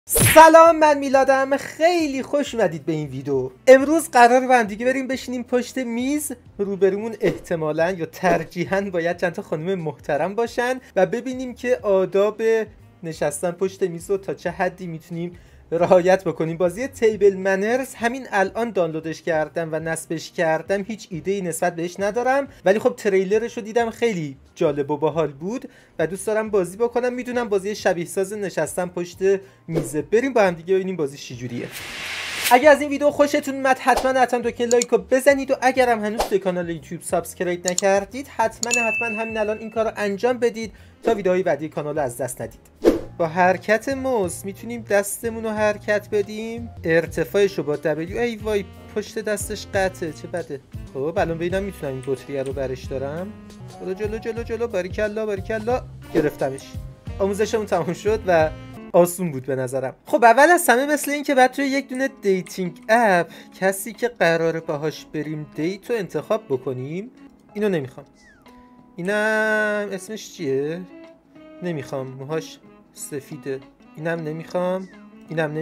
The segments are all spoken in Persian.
سلام، من میلادم. خیلی خوش اومدید به این ویدیو. امروز قرار با هم دیگه بریم بشینیم پشت میز. روبرومون احتمالاً یا ترجیحاً باید چند تا خانم محترم باشن و ببینیم که آداب نشستن پشت میز رو تا چه حدی میتونیم رعایت بکنیم. بازی تیبل منرز همین الان دانلودش کردم و نصبش کردم. هیچ ایده‌ای نسبت بهش ندارم، ولی خب تریلرش رو دیدم خیلی جالب و باحال بود و دوست دارم بازی بکنم. میدونم بازی شبیه ساز نشستن پشت میزه. بریم با هم دیگه ببینیم بازی چجوریه. اگر از این ویدیو خوشتون اومد حتما دکمه لایک رو بزنید و اگر هم هنوز به کانال یوتیوب سابسکرایب نکردید حتما همین الان این کار رو انجام بدید تا ویدیوهای بعدی کانال رو از دست ندید. با حرکت موس میتونیم دستمون رو حرکت بدیم. ارتفاعش رو با دبلیو. ای وای، پشت دستش قطعه، چه بده. خب الان ببینم میتونم این بطریه رو برش دارم. برو جلو جلو جلو. باریکلا باریکلا. گرفتمش. آموزشمون تموم شد و آسون بود به نظرم. خب اول از همه مثل این که بعد توی یک دونه دیتینگ اپ کسی که قراره باهاش بریم دیت رو انتخاب بکنیم. اینو نمیخوام. اینم اسمش چیه؟ نمیخوام. موهاش سفیده. اینم نمیخوام. اینم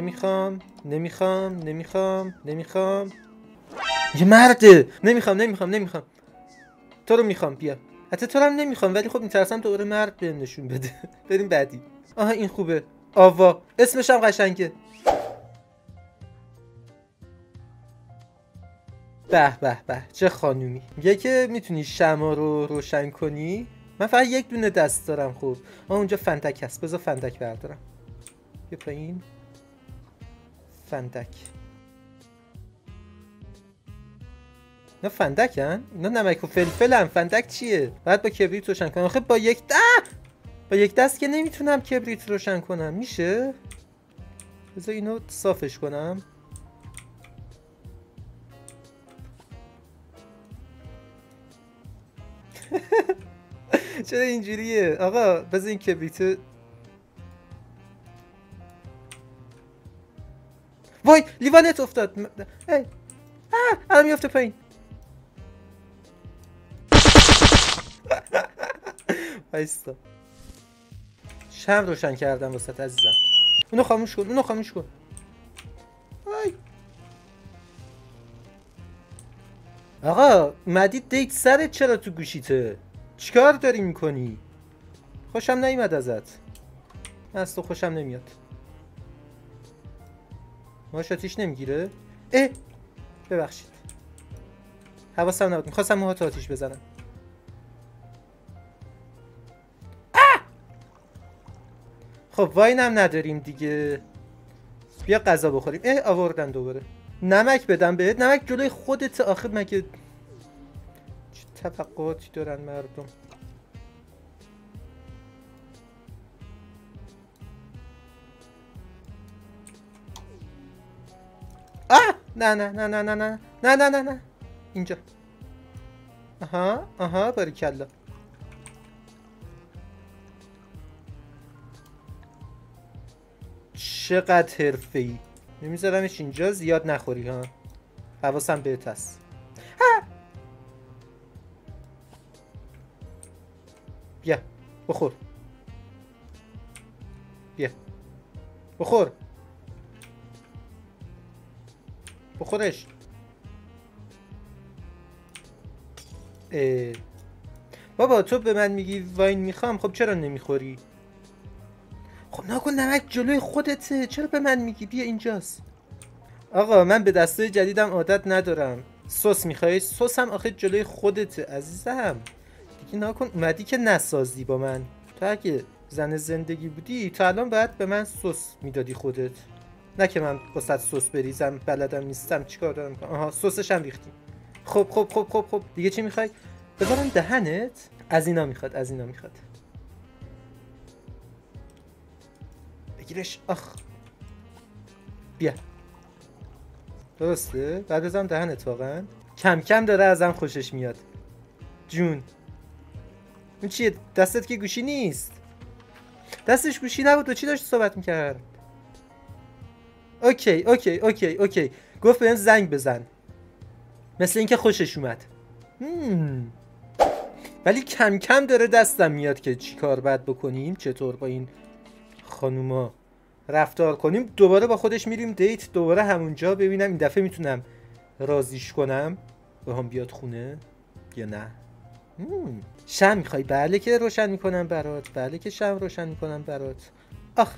نمیخوام. یه مرده. نمیخوام. تو رو میخوام. بیا. حتی تو رو هم نمیخوام، ولی خب میترسم دوباره مرد بهم نشون بده. بریم بعدی. آها این خوبه. آوا. اسمش هم قشنگه. به به به، چه خانومی. میگه که میتونی شمع رو روشن کنی. من فقط یک دونه دست دارم. خب اونجا فندک هست، بذار فندک بردارم. بیا پایین. فندک. اینا فندکن؟ اینا نمک و فلفلن. فندک چیه؟ باید با کبریت روشن کنم. آخه با یک دست که نمیتونم کبریت روشن کنم. میشه؟ بذار اینو صافش کنم. چرا اینجوریه؟ آقا بذار این کبریت. وای لیوانت افتاد. الان میافته پایین. وایستا. شمع روشن کردم واسه عزیزم. اونو خاموش کن. وای. آقا مدید دیت سرت چرا تو گوشیته؟ چیکار داری میکنی؟ خوشم نیومد ازت. من از تو خوشم نمیاد. موهاش آتیش نمیگیره؟ ببخشید، حواسم نبود. میخواستم موهات آتیش بزنم. خب واین هم نداریم دیگه. بیا غذا بخوریم. آوردن دوباره. نمک بدم بهت؟ نمک جلوی خودت. آخه مگه چه توقعاتی دارن مردم؟ نه اینجا. آها باریکلا. چقدر حرفه‌ای. نمیذارمش اینجا زیاد نخوری ها. حواسم بهت هست. بیا بخور. بیا بخور. بخورش. بابا تو به من میگی واین میخوام، خب چرا نمیخوری؟ خب نکن، نمک جلوی خودته، چرا به من میگی؟ بیا اینجاست. آقا من به دستای جدیدم عادت ندارم. سس میخوای؟ سس هم آخه جلوی خودته عزیزم. دیگه نکن. اومدی که نسازی با من. تو اگه زن زندگی بودی تا الان باید به من سس میدادی خودت، نه که من واسه سس بریزم. بلدم نیستم. چیکار دارم کنم؟ آها سسش هم ریختیم. خب دیگه چی میخوای؟ بذارم دهنت. از اینا میخواد. بگیرش. آخ بیا. درسته؟ بعد بذارم دهنت. واقعا کم کم داره ازم خوشش میاد. جون اون چیه؟ دستت که گوشی نیست. دستش گوشی نبود و چی داشت صحبت میکرد؟ اوکی گفت بهم زنگ بزن. مثل اینکه خوشش اومد. ولی کم کم داره دستم میاد که چی کار باید بکنیم. چطور با این خانوما رفتار کنیم دوباره با خودش میریم دیت، دوباره همونجا ببینم این دفعه میتونم راضیش کنم به هم بیاد خونه یا نه. شم میخوای؟ بله که روشن میکنم برات، بله که شم روشن میکنم برات. آخ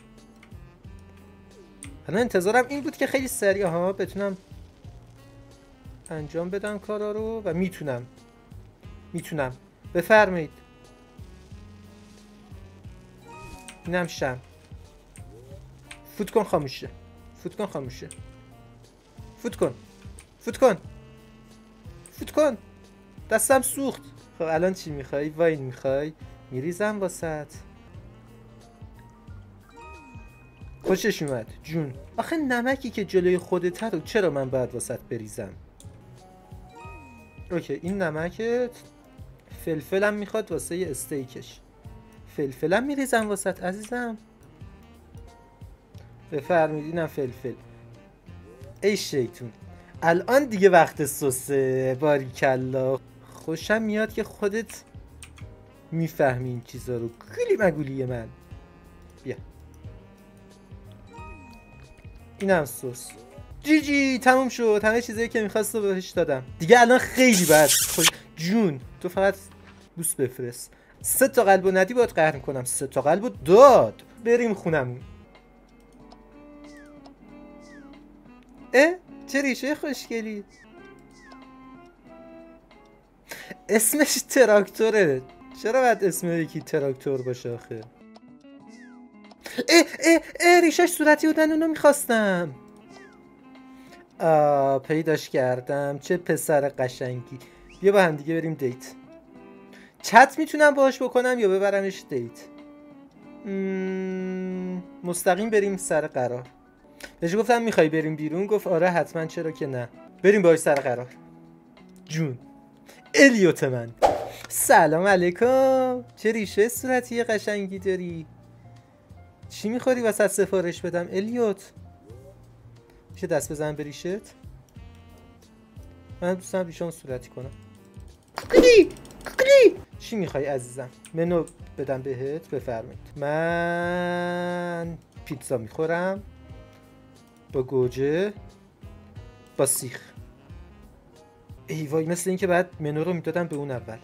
الان انتظارم این بود که خیلی سریع ها بتونم انجام بدم کارا رو و میتونم. بفرمایید. اینم شم. فوت کن خاموشه. فوت کن. دستم سوخت. خب الان چی میخوای؟ واین میخوای؟ میریزم واسط. خوشش اومد جون. آخه نمکی که جلوی خودت رو چرا من باید واسط بریزم؟ اوکی این نمکت. فلفلم میخواد واسه استیکش. فلفلم میریزم واسط عزیزم. بفرمایید اینم فلفل. ای شیطون الان دیگه وقت سسه. باریکلا. خوشم میاد که خودت میفهمی این چیزا رو. گولی مگولی من. بیا اینم سس. جی تموم شد. همه چیزایی که میخواست رو بهش دادم دیگه. الان خیلی بد جون تو فقط بوس بفرست. 3 تا قلب و ندی باید قهر میکنم. 3 تا قلب و داد. بریم خونمون. چه ریشه خوشگلی. اسمش تراکتوره. چرا باید اسم یکی تراکتور باشه آخه؟ ریشش صورتی بودن اونو میخواستم. پیداش کردم. چه پسر قشنگی. بیا با هم دیگه بریم دیت. چت میتونم باهاش بکنم یا ببرمش دیت؟ مستقیم بریم سر قرار. بهش گفتم میخوای بریم بیرون؟ گفت آره حتما چرا که نه. بریم باهاش سر قرار. جون الیوت من. سلام علیکم. چه ریشه صورتی قشنگی داری. چی میخوری واسه سفارش بدم الیوت؟ میشه دست بزنم به ریشت؟ من دوست دارم ریشم صورتی کنم. کوکلی چی میخوای عزیزم؟ منو بدم بهت. بفرمایید. من پیتزا میخورم با گوجه با سیخ. ای وای مثل این که بعد منو رو میدادم به اون اول.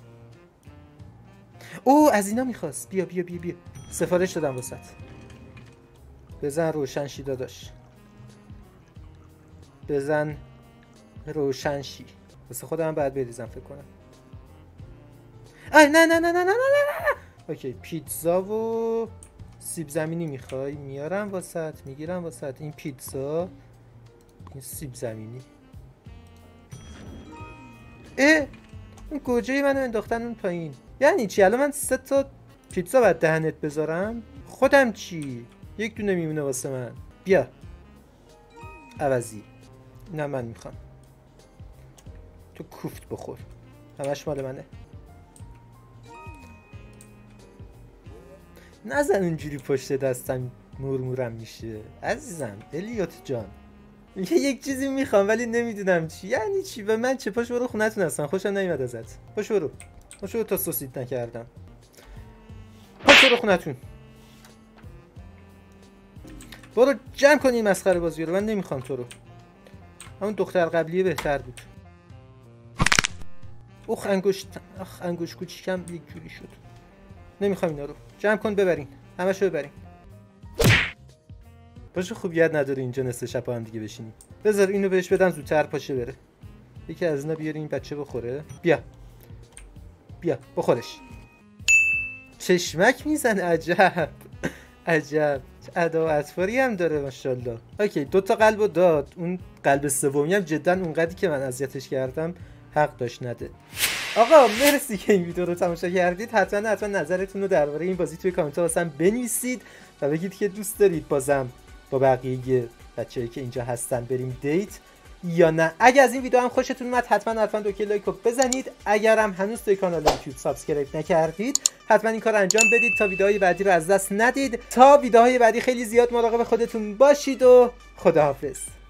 او از اینا میخواست. بیا سفارش دادم واسط. بزن روشن شی داداش. بزن روشن شی. واسه خودم باید بریزم فکر کنم. نه. اوکی پیتزا و سیب زمینی میخوای؟ میارم واسط. میگیرم واسط. این پیتزا این سیب زمینی. اون گوجه منو انداختن اون پایین. یعنی چی؟ الان من 3 تا پیتزا باید دهنت بذارم؟ خودم چی؟ 1 دونه میمونه واسه من. بیا عوضی. نه من میخوام. تو کوفت بخور. همش مال منه. نزن اونجوری پشت دستم مرمورم میشه عزیزم. الیوت جان یک چیزی میخوام ولی نمیدونم چی. یعنی چی؟ به من چه؟ پاش برو خونتون هستن. خوشم نمیاد ازت. پاش برو تا سوسید نکردم. پاش برو خونتون. برو جمع کن این مسخره بازی رو. من نمیخوام تو رو. همون دختر قبلیه بهتر بود. انگشت کوچیکم یک جوری شد. نمیخوام اینا رو. جمع کن ببرین. همشو ببرین. باشه خوبیت نداره اینجا نصف شب هم دیگه بشینیم. بذار اینو بهش بدم زودتر پاشه بره. یکی از اینا بیارین این بچه بخوره. بیا بخورش. چشمک میزنه. عجب چه ادا و اطواری هم داره ماشاءالله. اوکی 2 تا قلبو داد. اون قلب سومی هم جدا اونقدری که من اذیتش کردم حق داشت نده. آقا مرسی که این ویدیو رو تماشا کردید. حتما نظرتون رو درباره این بازی توی کامنت ها واسم بنویسید و بگید که دوست دارید بازم با بقیه بچه‌ای که اینجا هستن بریم دیت یا نه. اگه از این ویدیو هم خوشتون اومد حتما دو لایک رو بزنید. اگر هم هنوز توی کانال یوتیوب سابسکرایب نکردید حتما این کار انجام بدید تا ویدیوهای بعدی رو از دست ندید. تا ویدیوهای بعدی خیلی زیاد مراقب خودتون باشید و خداحافظ.